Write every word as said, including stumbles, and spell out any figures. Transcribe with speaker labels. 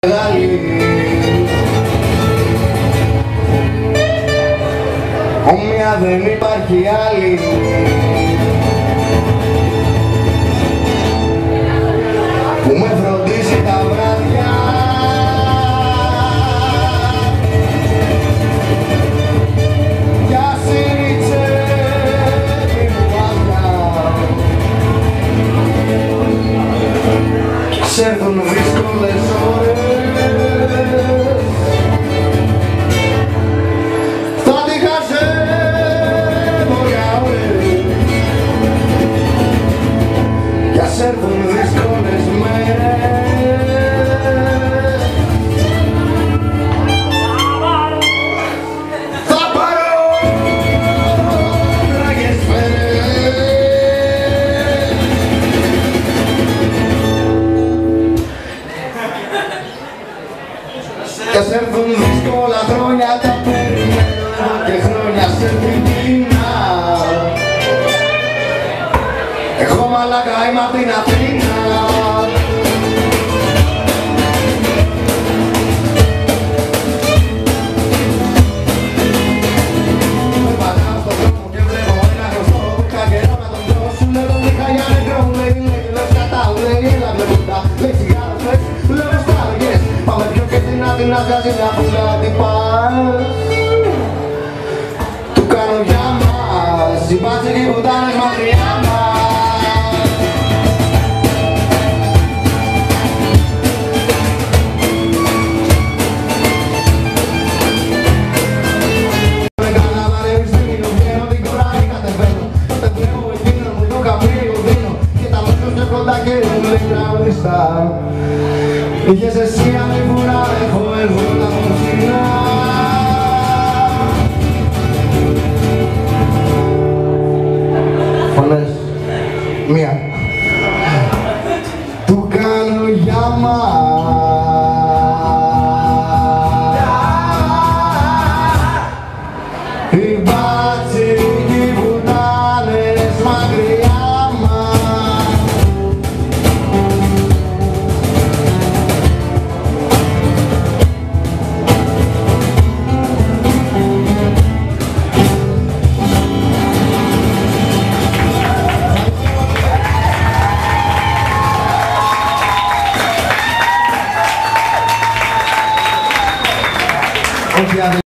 Speaker 1: Όμοια δεν υπάρχει άλλη. Που με φροντίζει τα βράδια. Για σύνητσε την πάτια. Ξέρθουν δύσκολες ώρες. Έρθουν δύσκολες μέρες. Θα πάρω τράγες φέρες. Κι ας έρθουν δύσκολα χρόνια, τα περιμένω και χρόνια σε τριτήνα. Εγώ μαλάκα είμαι απ' την Αθήνα. Περπατάω στον δρόμο και βλέπω ένα γνωστό. Είχα καιρό να τον δω, σου λέω τον είχα για νεκρό. Λέει, λέει, λέω σκατάω, λέει, έλα βλέποντα. Λέει τσιγάρο, λέει, λέω στάλογες. Πάμε πιο και στην Αθήνα, βγάζει μια πουλά, τι πας. Του κάνω για μας, οι μπάτσοι και οι πουτάνες μακριά μας. Είχες εσύ άλλη φορά, έχω εγώ τα μουσικά. Φωνές, μία. Του κάνω για μας. Οι μπάτσοι και οι βουτάνες μακριά μας.